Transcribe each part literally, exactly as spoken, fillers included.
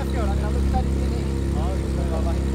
Oke, orang lalu kita di sini. Oh, gitu. Ke bawah ini.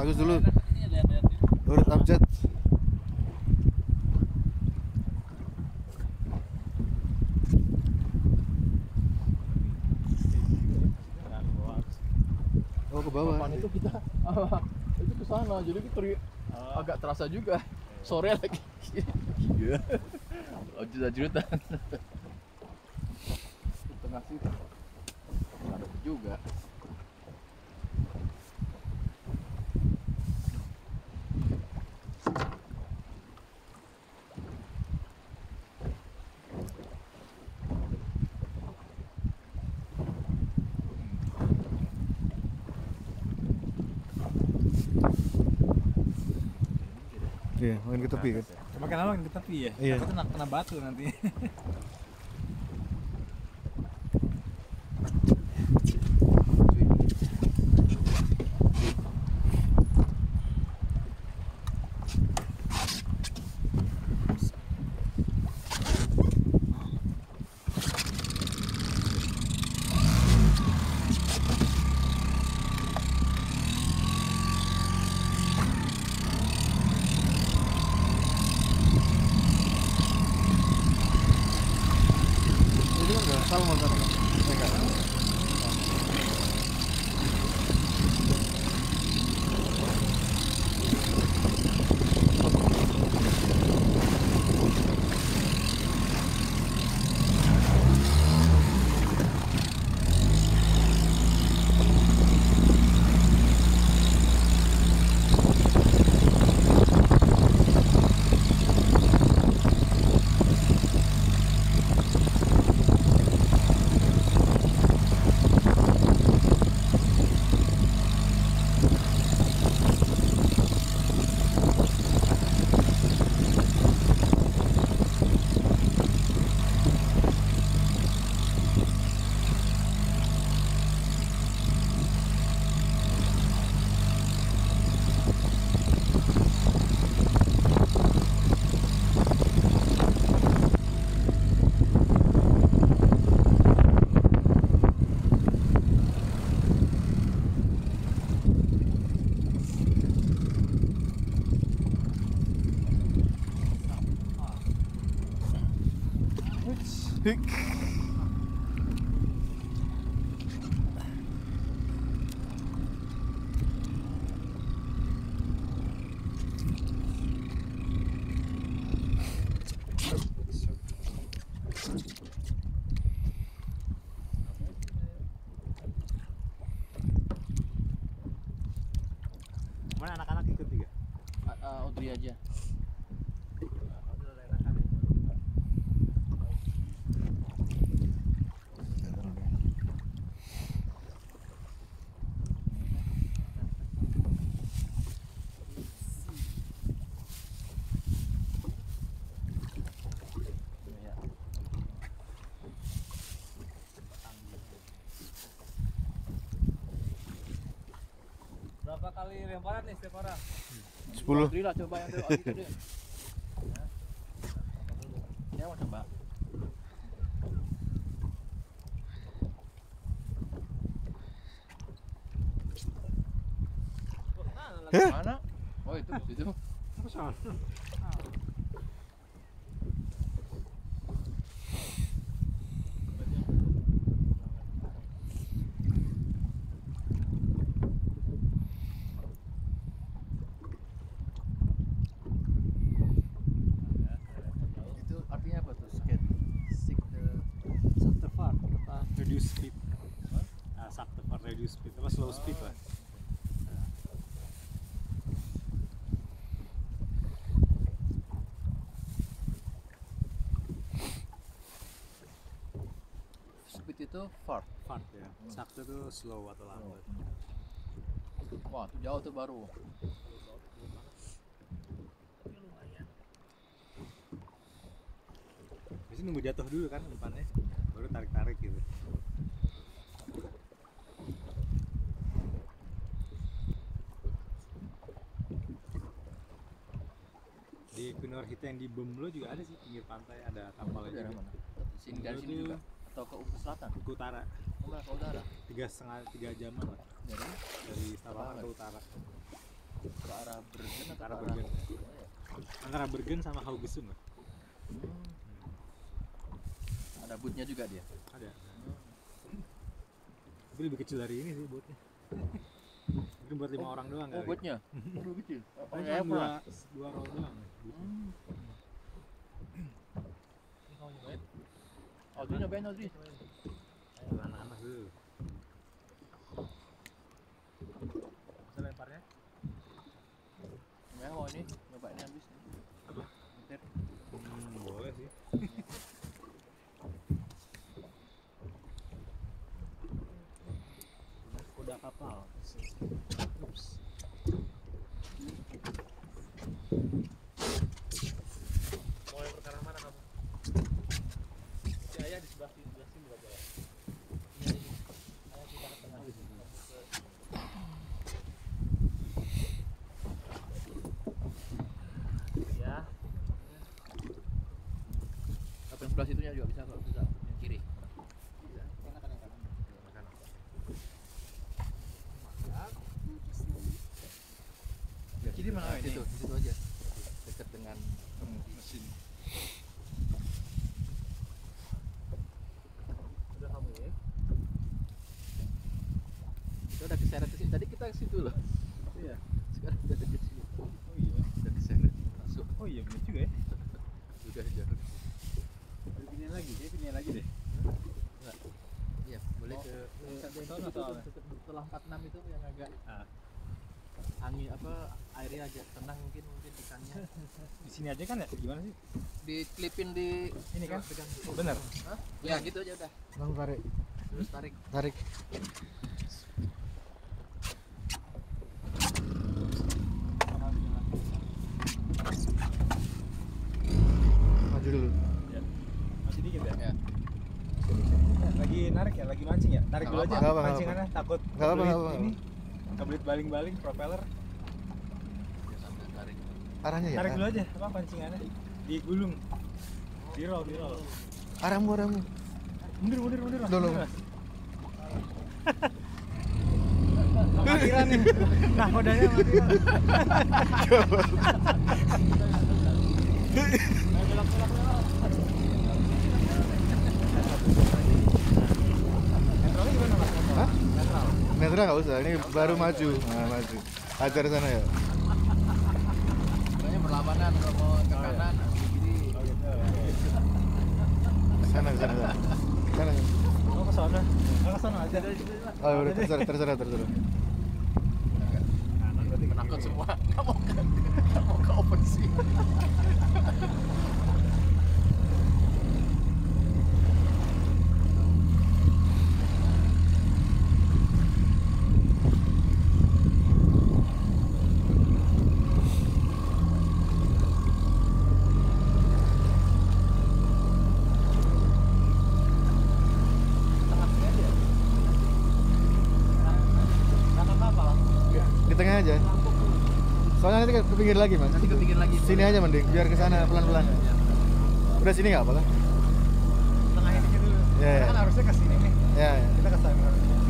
Bagus dulu. Urut abjad. Oh ke bawah. Kapan itu kita itu ke sana jadi kita oh. Agak terasa juga sore lagi. Iya. Oh juta-juta. Di tengah situ. Ada juga. Iya, main ke tepi kan? Coba kenapa main ke tepi ya? Iya. Aku kena, kena batu nanti. Salmon kan? Enggak. Hik. Mana anak-anak ikut juga? Uh, Audrey aja. Berapa kali lemparan nih setiap orang? sepuluh. Audrey lah coba yang dulu gitu deh. Ya mau coba. Hah? Mana? Oh itu di situ. Apa sana? Itu artinya apa tuh? Skate, stick the Suck the far, apa? Reduce speed. Ah, suck the far, reduce speed. Apa slow speed lah. speed itu fart. Fart ya. Suck itu slow atau lambat. Wah, itu jauh tuh baru. Biasanya nunggu jatuh dulu kan depannya, baru tarik-tarik gitu. Di Kunorhita yang di Bemlo juga ada sih, pinggir pantai ada kapal Daerah juga. mana? Sini dari sini juga atau ke Ufuk Selatan? Ke utara, Oh, ke utara. tiga setengah tiga jaman lah Dari dari Stavanger ke utara. Bergen atau Antara Parah? Bergen. Antara Bergen sama Haugesund lah. Hmm. Ada bootnya juga dia. Ada. Tapi lebih kecil dari ini sih bootnya. Mungkin buat lima orang doang Oh, kali. bootnya? Lebih kecil. Oh, Paling ya, cuma dua, pernah. dua row doang. Hmm. Ini kamu nyobain? Audrey nyobain Audrey. Ayo anak-anak dulu. Bisa lemparnya? Gimana mau ini? Nyobain habis. Apa? Nyetir. Hmm, boleh sih. Kuda kapal. Ups. Mau yang perkara mana kamu? Si ayah di sebelah sini, sebelah sini aja. Iya, ini. Ayah kita ke tengah di sini. Ya. Apa yang sebelah situnya juga bisa kok, bisa. Yang kiri. Yang kiri mana ini? Situ, situ aja. Dekat dengan mesin. Udah kamu ya? Kita udah keseret ke sini. Tadi kita ke situ loh. Iya. Sekarang udah deket sini. Oh iya. Udah keseret. Masuk. Oh iya bener juga ya. Sudah jauh. Ada pilihan lagi, dia pilihan lagi deh. Enggak. Iya, boleh ke ke ke sana soalnya. setelah empat puluh enam itu yang agak Ah. angin apa airnya agak tenang mungkin mungkin ikannya. Di sini aja kan ya? Gimana sih? Diklipin di Ini kan? pegang. Bener. Hah? Ya gitu aja udah. Langsung tarik. Terus tarik. Tarik. Maju dulu. Ya. Masih dikit ya? Ya. Lagi narik ya? Lagi mancing ya? Tarik Nggak dulu aja apa-apa. Nggak apa-apa, mancingannya, takut Nggak apa-apa, kebelit nggak apa-apa. ini kebelit baling-baling propeller. Ya sambil tarik. Arahnya ya. Tarik dulu aja, apa pancingannya? Digulung. Di roll, di roll. Arahmu, arahmu. Mundur, mundur, mundur. Mas. Dulu. Mundur, Mas. Amatiran nih. Nah, kodanya amatiran. Belok, belok, belok. Netralnya gimana, Mas? Hah? Netral. Netral nggak usah, ini baru maju. Nah, maju. Ajar sana ya. Sebenarnya berlawanan kalau mau ke Oh, iya. kanan ke kiri. Oh gitu. Sana, sana, sana. Sana. Oh ke sana. Oh ke sana aja. Oh, udah terserah, terserah, terserah. Kanan berarti Penakut semua. Nggak mau ke nggak mau ke open sea. Kanan apa lah? Di tengah aja. Soalnya nanti ke pinggir lagi, Mas. Nanti ke pinggir lagi. Sini aja mending, biar ke sana pelan-pelan. Udah sini nggak apa-apa. Tengahin dikit dulu. Iya, iya. Karena kan harusnya ke sini nih. Ya, ya. Kita ke sana.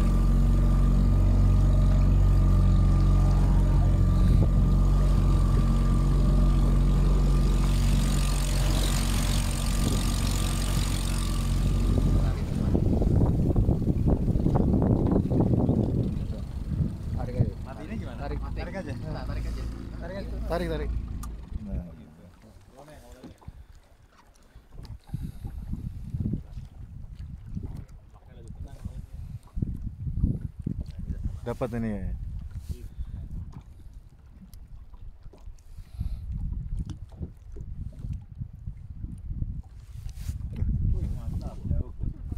Tarik aja. Matinya gimana? Tarik, mati. Tarik aja. Nah, tarik aja. Tarik aja. Tarik, tarik. Nah. Oh gitu. Mana yang awalnya? Pakai lagu tenang mainnya. Dapat ini ya. Wih, mantap. Jauh.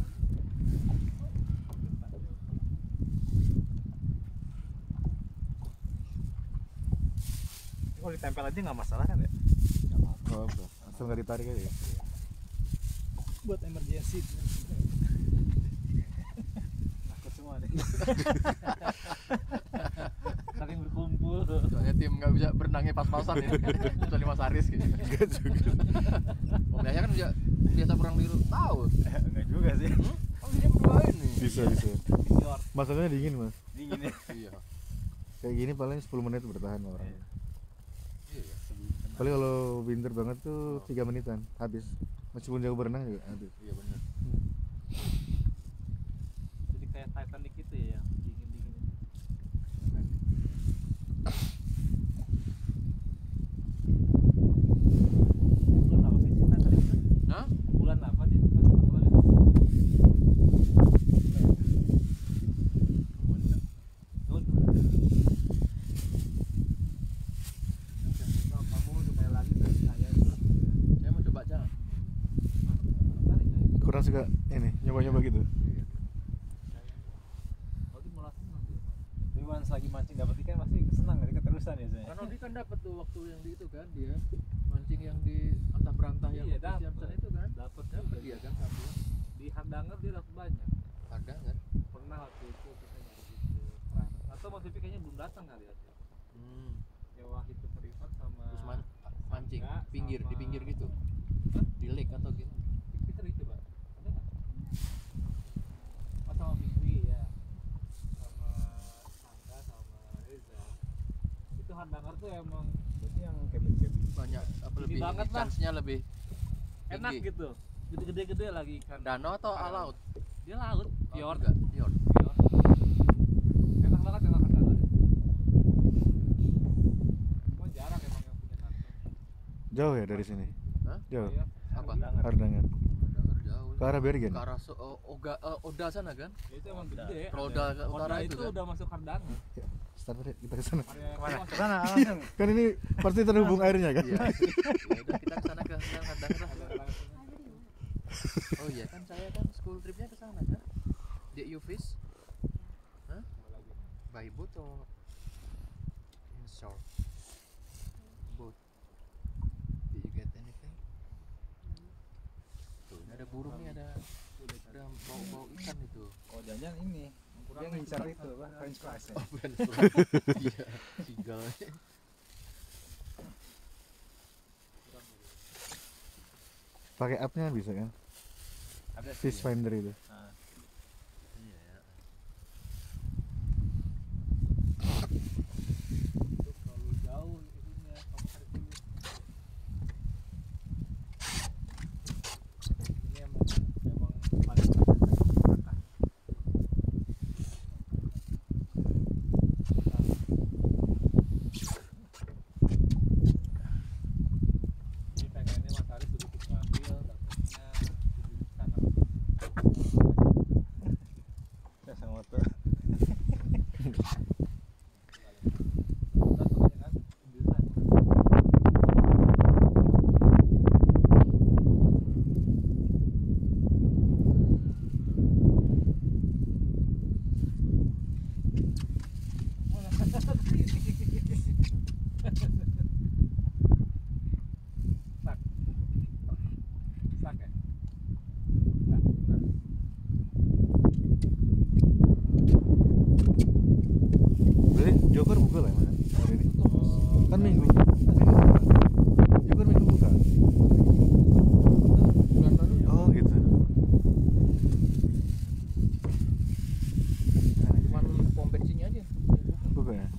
Ini kalau ditempel aja nggak masalah kan ya? Oh, apa? Asal nggak ditarik aja. Ya? Buat emergency. Takut semua nih. Saking berkumpul. Soalnya tim nggak bisa berenangnya pas-pasan ya. Kecuali Mas Aris gitu. Enggak juga. Om Yahya kan biasa biasa berenang di tahu. Enggak juga sih. Oh dia berdua ini. Bisa, bisa. Paling kalau winter banget tuh tiga menitan habis. Meskipun jago berenang juga habis. Iya benar. Jadi kayak Titanic gitu ya, yang dingin-dingin itu. Bulan apa sih si Titanic itu? Hah? Bulan apa dia? Bulan apa dia? Oh, itu. Kamu udah kayak lagi dari saya itu. Saya mau coba jalan. Tarik ya. Kurang suka ini nyoba-nyoba gitu. Oh, dia malah senang dia. Tapi once lagi mancing dapat ikan pasti senang gitu keterusan ya saya. Karena dia kan dapat tuh waktu yang di itu kan dia mancing yang di antah berantah yang Iya, di dapet. Siamsan itu kan. Dapat Dapat dia kan satu. di Hardanger dia dapat banyak. Ada kan? Pernah waktu itu kita nyari gitu. Nah, atau Mas Vivi kayaknya belum datang kali ya. Hmm. Nyewa itu privat sama Terus man mancing Angga pinggir di sama- pinggir gitu. Hah? Di lake atau gitu. Peter itu, Pak. Ada nggak? Oh, sama Fikri ya. Sama Angga sama Reza. Itu Hardanger tuh emang Berarti yang cabin-cabin. Banyak apa Ini lebih banget lah. chance-nya lebih enak tinggi. gitu. Gede-gede lagi ikan. Danau atau laut? Dia laut, Laut fjord. juga, fjord. Fjord. Enak banget emang Hardanger. Cuma jarang emang yang punya kantong. Jauh ya dari sini. Hah? Jauh. Iya, Apa? Hardanger. Hardangan. Hardanger jauh. Ke arah Bergen. Ke arah so oh, Oga eh, Oda sana kan? Ya, itu emang gede. Roda ke utara Oda itu itu kan? udah masuk Hardanger. Start deh, kita ke sana. Area Kemana? masuk- Kesana langsung. Kan ini pasti terhubung airnya kan. Iya. Ya udah kita ke sana ke yang Hardanger lah. ada langsung. Oh iya kan saya kan school tripnya ke sana kan? Did you fish? Hah? Apa lagi? By boat or in shore? Boat. Did you get anything? Tuh, ini ada burung nih, ada ada bau-bau ikan itu. Oh jangan ini. Dia ngincar itu apa? French fries ya. Oh, bukan. Iya, seagull. Pakai app-nya bisa kan? Ada sih. Fish Finder itu. Nah, Iya ya. Itu kalau jauh itunya kamu tarik dulu. Ini emang emang paling ini pengennya Mas Aris dulu ikut ngambil, takutnya dibelikan saya sama motor. Sak. Sak ya? Sak, benar. Berarti Joker buka lah Mas, hari ini. Oh, Kan minggu. Joker minggu buka. Bulan baru Oh gitu. nah, cuman pom bensinnya aja. Buka ya.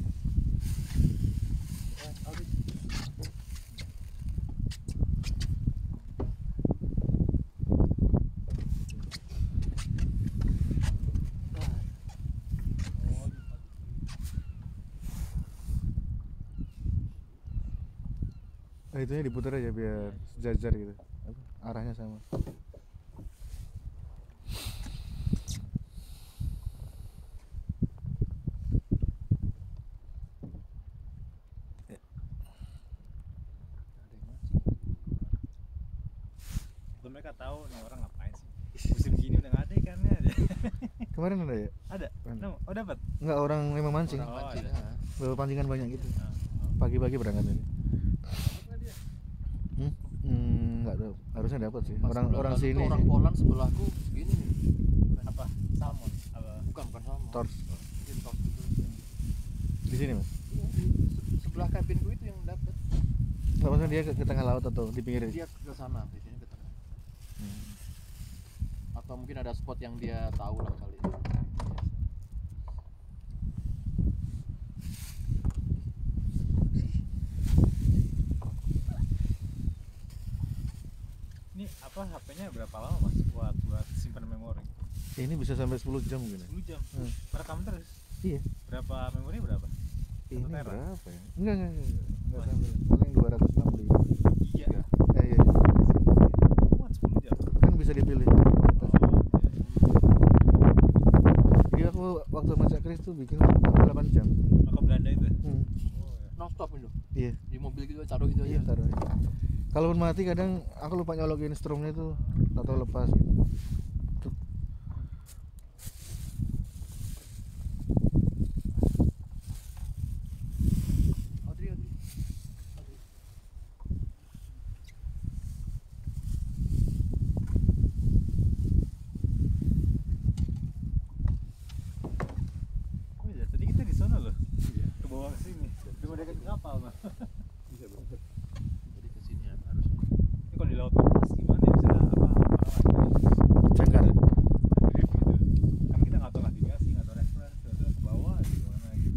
Oh, itunya diputar aja biar sejajar gitu. Apa? Arahnya sama. Ada yang mancing. Tuh mereka tahu nih orang ngapain sih. Musim gini udah nggak ada ikannya. Kemarin ada ya? Ada. Mana? Oh dapat. Enggak, orang memang mancing. Orang Oh, mancing. ada. ah. Bawa pancingan banyak gitu. Nah, Pagi-pagi berangkat ini. Apa dia? Hmm? Hmm, enggak tahu. Harusnya dapat sih. Pas Orang bulan orang lalu sini tuh orang sih. Poland sebelahku segini nih. apa? Salmon. Apa? Bukan bukan sama. Tors. Mungkin tors gitu. Di sini, Mas. Iya, di se- sebelah kabinku itu yang dapat. Enggak, maksudnya dia ke, ke tengah laut atau di pinggir? Dia ke sana, biasanya ke tengah. Hmm. Atau mungkin ada spot yang dia tahu lah kali. apa H P-nya berapa lama mas buat buat simpan memori? Ini bisa sampai sepuluh jam mungkin ya. sepuluh jam. Hmm. Merekam terus. Iya. Berapa memori berapa? Ini tera? berapa ya? Enggak, enggak, enggak. Enggak sampai. Paling dua ratus enam puluh lima. Iya. Eh, iya. Muat sepuluh jam. Kan bisa dipilih kualitas. Oh, iya. Jadi aku waktu masak Kris tuh bikin delapan jam. Maka Belanda itu. Hmm. Oh, ya. Non-stop itu. Iya. Di mobil gitu taruh gitu Iya, aja. taruh aja. Kalaupun mati kadang aku lupa nyolokin strumnya tuh atau lepas gitu. Tuh. Audrey, Audrey. Oh iya, tadi kita di sana loh. Iya. Ke bawah ke sini. Cuma dekat kapal mah. Bisa banget. Jadi ke sini ya harus. Ini kalau di laut lepas gimana ya bisa apa apa Jangkar. drift gitu. Kan kita nggak tahu navigasi, nggak tahu reference, nggak tahu ke bawah gimana gitu.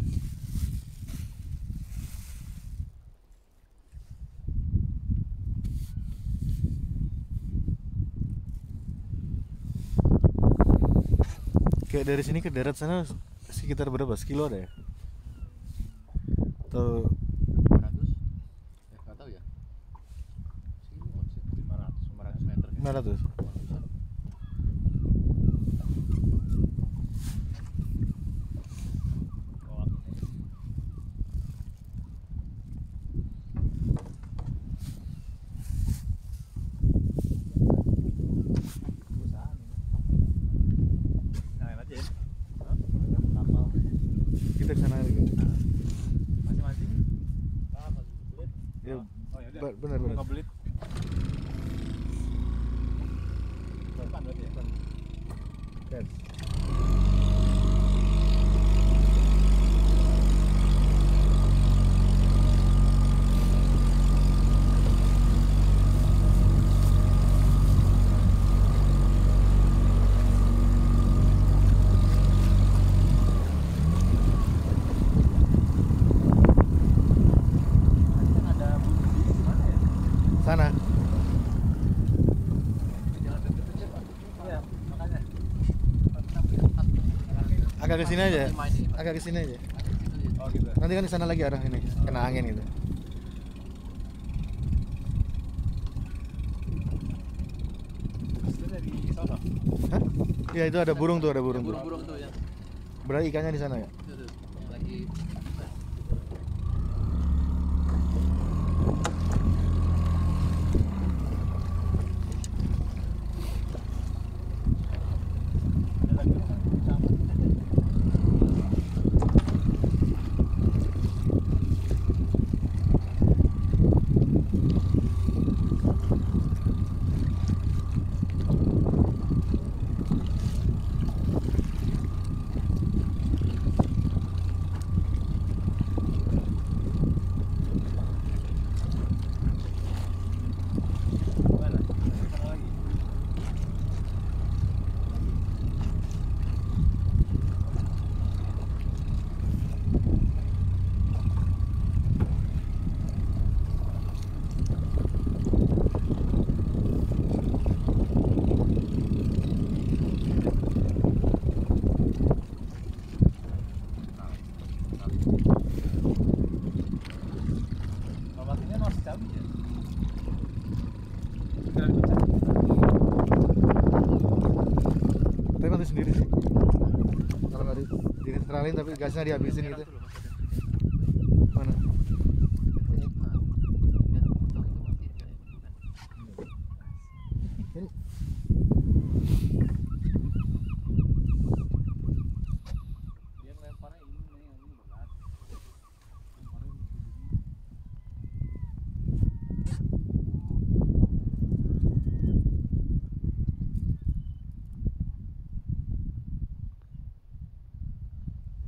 Kayak dari sini ke darat sana sekitar berapa? Sekilo ada ya? Atau lima ratus. Eh, enggak tahu ya. Sini maksudnya lima ratus lima ratus meter. lima ratus? Oh, ini. Perusahaan ini. Nyalain aja ya. Hah? Kapal. Kita ke sana lagi. Masih mancing? Ah, masih belit. Ya, Oh ya udah. Ba- benar, benar. Ngebelit. Depan berarti ya? kan. Kan ada bunyi di mana ya? Sana. Jangan deket-deket, Pak. Iya, makanya. Agak ke sini aja. Main ini, Pak. Agak ke sini aja. Ada di situ aja. Oh gitu. Nanti kan di sana lagi arah ini, kena angin gitu. Itu dari sono. Hah? Iya, itu ada burung tuh, ada burung tuh. Burung-burung tuh ya. Berarti ikannya di sana ya? Itu tuh. Yang lagi Ada lagi kan campur. Mana? Sana lagi. Mama ini masih cabut ya? Kira pecah. Tapi mati sendiri sih. Kalau nggak di, di tapi gasnya dihabisin gitu. merah tuh loh, Mas.